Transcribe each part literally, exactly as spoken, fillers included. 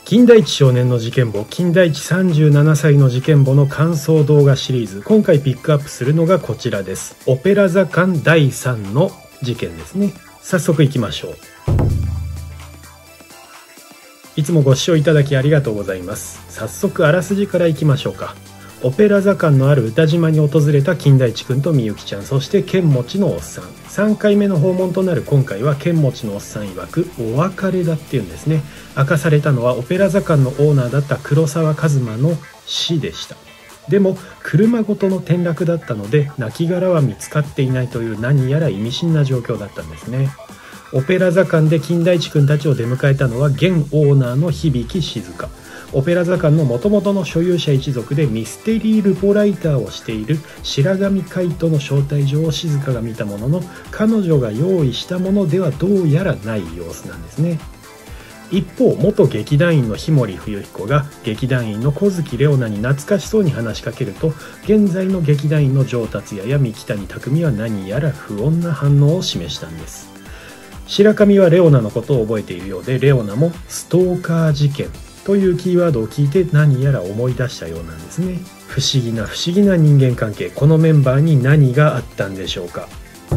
金田一少年の事件簿、金田一さんじゅうななさいの事件簿の感想動画シリーズ、今回ピックアップするのがこちらです。オペラ座館だいさんの事件ですね。早速いきましょう。いつもご視聴いただきありがとうございます。早速あらすじからいきましょうか。オペラ座館のある歌島に訪れた金田一くんとみゆきちゃん、そして剣持のおっさん。さんかいめの訪問となる今回は剣持のおっさん曰くお別れだっていうんですね。明かされたのはオペラ座館のオーナーだった黒沢一馬の死でした。でも車ごとの転落だったので亡骸は見つかっていないという何やら意味深な状況だったんですね。オペラ座館で金田一くんたちを出迎えたのは現オーナーの響静香。オペラ座館の元々の所有者一族でミステリールポライターをしている白神海斗の招待状を静香が見たものの、彼女が用意したものではどうやらない様子なんですね。一方、元劇団員の氷森冬彦が劇団員の小月レオナに懐かしそうに話しかけると、現在の劇団員の城達也や三木谷匠は何やら不穏な反応を示したんです。白神はレオナのことを覚えているようで、レオナもストーカー事件というキーワードを聞いて何やら思い出したようなんですね。不思議な不思議な人間関係、このメンバーに何があったんでしょうか。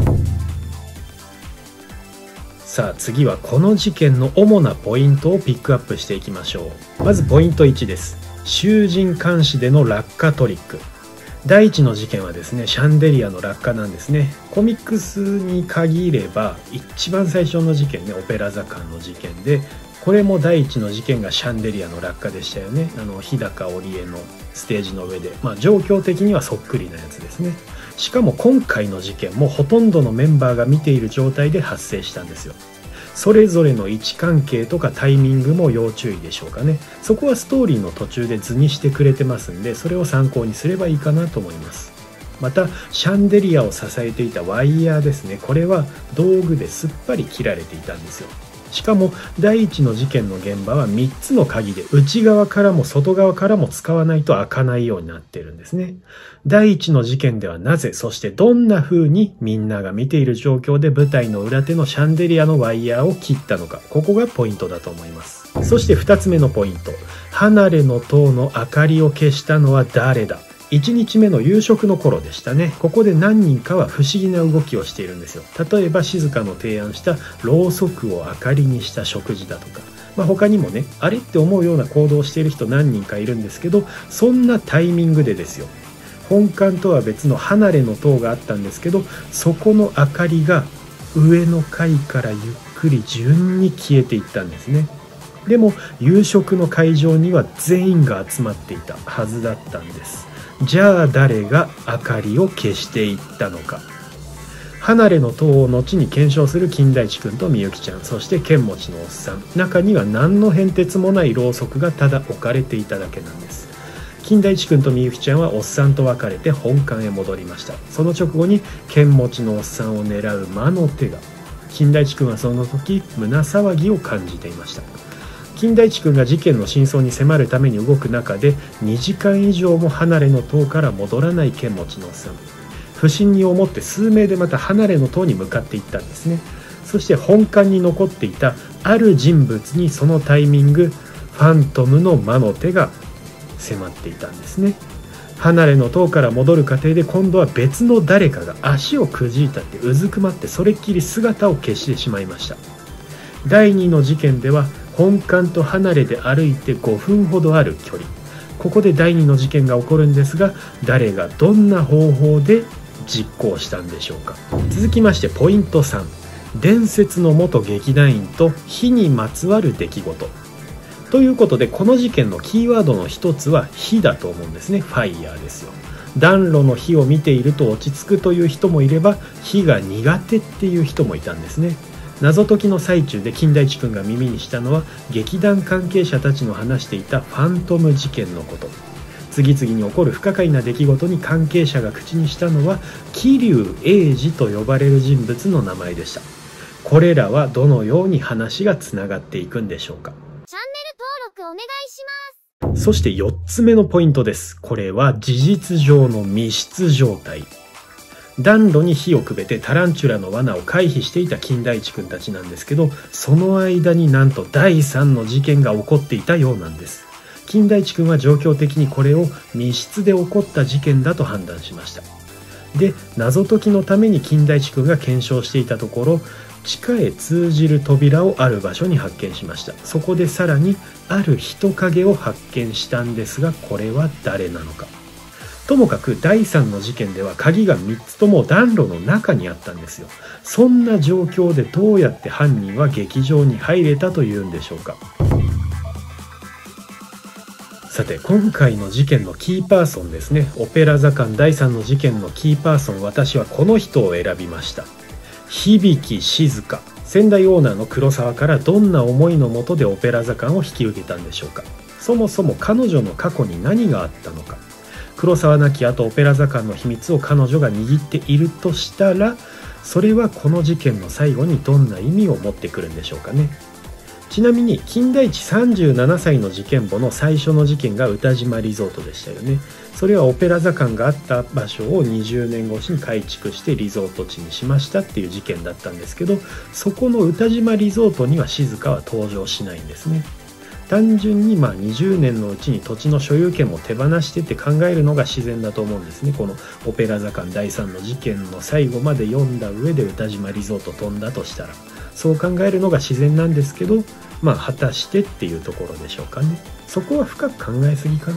さあ次はこの事件の主なポイントをピックアップしていきましょう。まずポイントいちです。囚人監視での落下トリック。第一の事件はですね、シャンデリアの落下なんですね。コミックスに限れば一番最初の事件ね、オペラ座館の事件で、これも第一の事件がシャンデリアの落下でしたよね。あの日高織江のステージの上で、まあ状況的にはそっくりなやつですね。しかも今回の事件もほとんどのメンバーが見ている状態で発生したんですよ。それぞれの位置関係とかタイミングも要注意でしょうかね。そこはストーリーの途中で図にしてくれてますんで、それを参考にすればいいかなと思います。またシャンデリアを支えていたワイヤーですね、これは道具ですっぱり切られていたんですよ。しかも第一の事件の現場はみっつの鍵で内側からも外側からも使わないと開かないようになっているんですね。第一の事件ではなぜ、そしてどんな風にみんなが見ている状況で舞台の裏手のシャンデリアのワイヤーを切ったのか、ここがポイントだと思います。そしてふたつめのポイント、離れの塔の明かりを消したのは誰だ。いちにちめの夕食の頃でしたね。ここで何人かは不思議な動きをしているんですよ。例えば静香の提案したろうそくを明かりにした食事だとか、まあ、他にもね、あれって思うような行動をしている人何人かいるんですけど、そんなタイミングでですよ、本館とは別の離れの塔があったんですけど、そこの明かりが上の階からゆっくり順に消えていったんですね。でも夕食の会場には全員が集まっていたはずだったんです。じゃあ誰が明かりを消していったのか。離れの塔を後に検証する金田一くんとみゆきちゃん、そして剣持のおっさん、中には何の変哲もないろうそくがただ置かれていただけなんです。金田一くんとみゆきちゃんはおっさんと別れて本館へ戻りました。その直後に剣持のおっさんを狙う魔の手が。金田一くんはその時胸騒ぎを感じていました。金田一くんが事件の真相に迫るために動く中でにじかん以上も離れの塔から戻らない剣持のおっさん、不審に思って数名でまた離れの塔に向かっていったんですね。そして本館に残っていたある人物にそのタイミング、ファントムの魔の手が迫っていたんですね。離れの塔から戻る過程で今度は別の誰かが足をくじいたってうずくまってそれっきり姿を消してしまいました。だいにの事件では本館と離れで歩いてごふんほどある距離、ここでだいにの事件が起こるんですが、誰がどんな方法で実行したんでしょうか。続きましてポイントさん、伝説の元劇団員と火にまつわる出来事ということで、この事件のキーワードの一つは火だと思うんですね。ファイヤーですよ。暖炉の火を見ていると落ち着くという人もいれば、火が苦手っていう人もいたんですね。謎解きの最中で金田一くんが耳にしたのは劇団関係者たちの話していたファントム事件のこと。次々に起こる不可解な出来事に関係者が口にしたのは桐生英二と呼ばれる人物の名前でした。これらはどのように話がつながっていくんでしょうか。 チャンネル登録お願いします。 そしてよっつめのポイントです。これは事実上の密室状態。 暖炉に火をくべてタランチュラの罠を回避していた金田一くんたちなんですけど、その間になんとだいさんの事件が起こっていたようなんです。金田一くんは状況的にこれを密室で起こった事件だと判断しました。で、謎解きのために金田一くんが検証していたところ、地下へ通じる扉をある場所に発見しました。そこでさらにある人影を発見したんですが、これは誰なのか。ともかくだいさんの事件では鍵がみっつとも暖炉の中にあったんですよ。そんな状況でどうやって犯人は劇場に入れたというんでしょうか。さて、今回の事件のキーパーソンですね。オペラ座館だいさんの事件のキーパーソン、私はこの人を選びました。響静香。先代オーナーの黒沢からどんな思いのもとでオペラ座館を引き受けたんでしょうか。そもそも彼女の過去に何があったのか。黒沢亡き後オペラ座館の秘密を彼女が握っているとしたら、それはこの事件の最後にどんな意味を持ってくるんでしょうかね。ちなみに金田一さんじゅうななさいの事件簿の最初の事件が歌島リゾートでしたよね。それはオペラ座館があった場所をにじゅうねんごしに改築してリゾート地にしましたっていう事件だったんですけど、そこの歌島リゾートには静香は登場しないんですね。単純にまあにじゅうねんのうちに土地の所有権も手放してって考えるのが自然だと思うんですね。このオペラ座館だいさんの事件の最後まで読んだ上で歌島リゾート飛んだとしたら、そう考えるのが自然なんですけど、まあ果たしてっていうところでしょうかね。そこは深く考えすぎかな。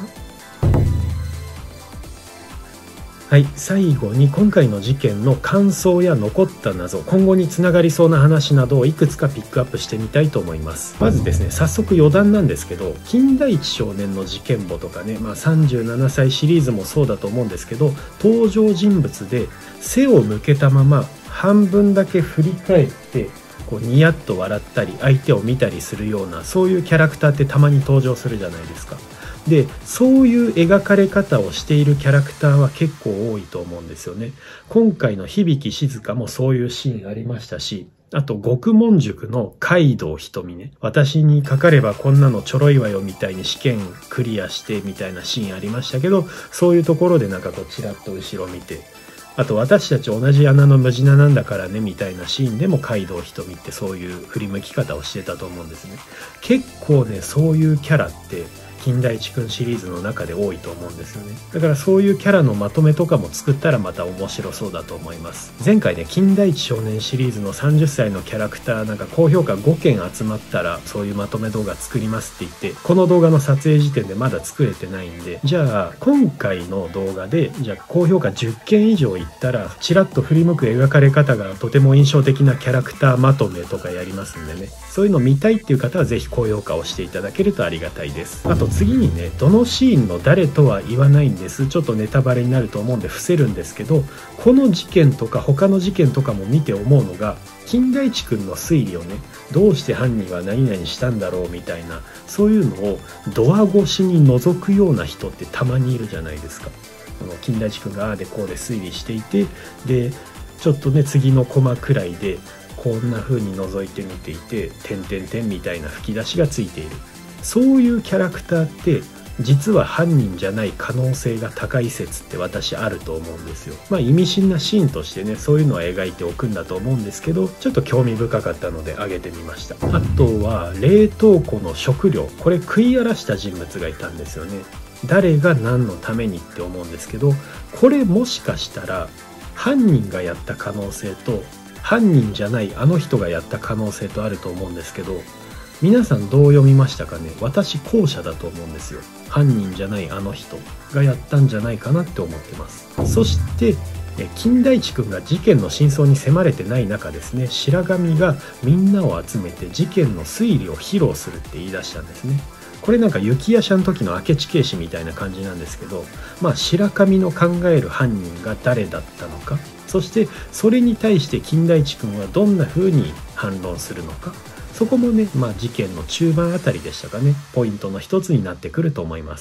はい、最後に今回の事件の感想や残った謎、今後につながりそうな話などをいくつかピックアップしてみたいと思います。まずですね、早速余談なんですけど、金田一少年の事件簿とかね、まあ、さんじゅうななさいシリーズもそうだと思うんですけど、登場人物で背を向けたまま半分だけ振り返ってこうニヤッと笑ったり相手を見たりするような、そういうキャラクターってたまに登場するじゃないですか。で、そういう描かれ方をしているキャラクターは結構多いと思うんですよね。今回の響静香もそういうシーンありましたし、あと獄門塾の海道瞳ね、私にかかればこんなのちょろいわよみたいに試験クリアしてみたいなシーンありましたけど、そういうところでなんかこうチラッと後ろ見て、あと私たち同じ穴の無地ななんだからねみたいなシーンでも海道瞳ってそういう振り向き方をしてたと思うんですね。結構ね、そういうキャラって金田一くんシリーズの中で多いと思うんですよね。だからそういうキャラのまとめとかも作ったらまた面白そうだと思います。前回ね、金田一少年シリーズのさんじゅっさいのキャラクターなんか高評価ごけん集まったらそういうまとめ動画作りますって言って、この動画の撮影時点でまだ作れてないんで、じゃあ今回の動画でじゃあ高評価じゅっけん以上いったらチラッと振り向く描かれ方がとても印象的なキャラクターまとめとかやりますんでね、そういうの見たいっていう方はぜひ高評価をしていただけるとありがたいです。あと次にね、どのシーンの誰とは言わないんです。ちょっとネタバレになると思うんで伏せるんですけど、この事件とか他の事件とかも見て思うのが、金田一くんの推理をね、どうして犯人は何々したんだろうみたいな、そういうのをドア越しに覗くような人ってたまにいるじゃないですか。この金田一くんがああでこうで推理していて、でちょっとね次のコマくらいでこんな風に覗いてみていて、点々点みたいな吹き出しがついている。そういうキャラクターって実は犯人じゃない可能性が高い説って私あると思うんですよ。まあ意味深なシーンとしてね、そういうのは描いておくんだと思うんですけど、ちょっと興味深かったので挙げてみました。あとは冷凍庫の食料、これ食い荒らした人物がいたんですよね。誰が何のためにって思うんですけど、これもしかしたら犯人がやった可能性と犯人じゃないあの人がやった可能性とあると思うんですけど、皆さんどう読みましたかね。私後者だと思うんですよ。犯人じゃないあの人がやったんじゃないかなって思ってます。そして金田一くんが事件の真相に迫れてない中ですね、白神がみんなを集めて事件の推理を披露するって言い出したんですね。これなんか雪夜叉の時の明智警視みたいな感じなんですけど、まあ白神の考える犯人が誰だったのか、そしてそれに対して金田一くんはどんな風に反論するのか、そこもね、まあ事件の中盤あたりでしたかね、ポイントの一つになってくると思います。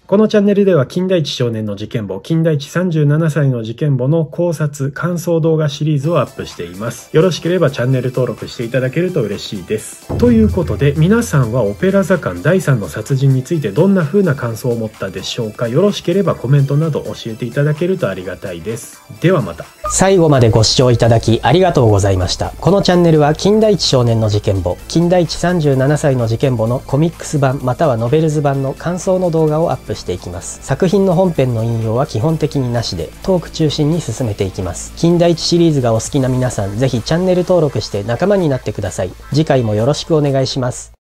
このチャンネルでは金田一少年の事件簿、金田一さんじゅうななさいの事件簿の考察、感想動画シリーズをアップしています。よろしければチャンネル登録していただけると嬉しいです。ということで、皆さんはオペラ座館だいさんの殺人についてどんな風な感想を持ったでしょうか。よろしければコメントなど教えていただけるとありがたいです。ではまた。 最後までご視聴いただきありがとうございました。このチャンネルは金田一少年の事件簿、金田一さんじゅうななさいの事件簿のコミックス版またはノベルズ版の感想の動画をアップしていきます。作品の本編の引用は基本的になしでトーク中心に進めていきます。金田一シリーズがお好きな皆さん、ぜひチャンネル登録して仲間になってください。次回もよろしくお願いします。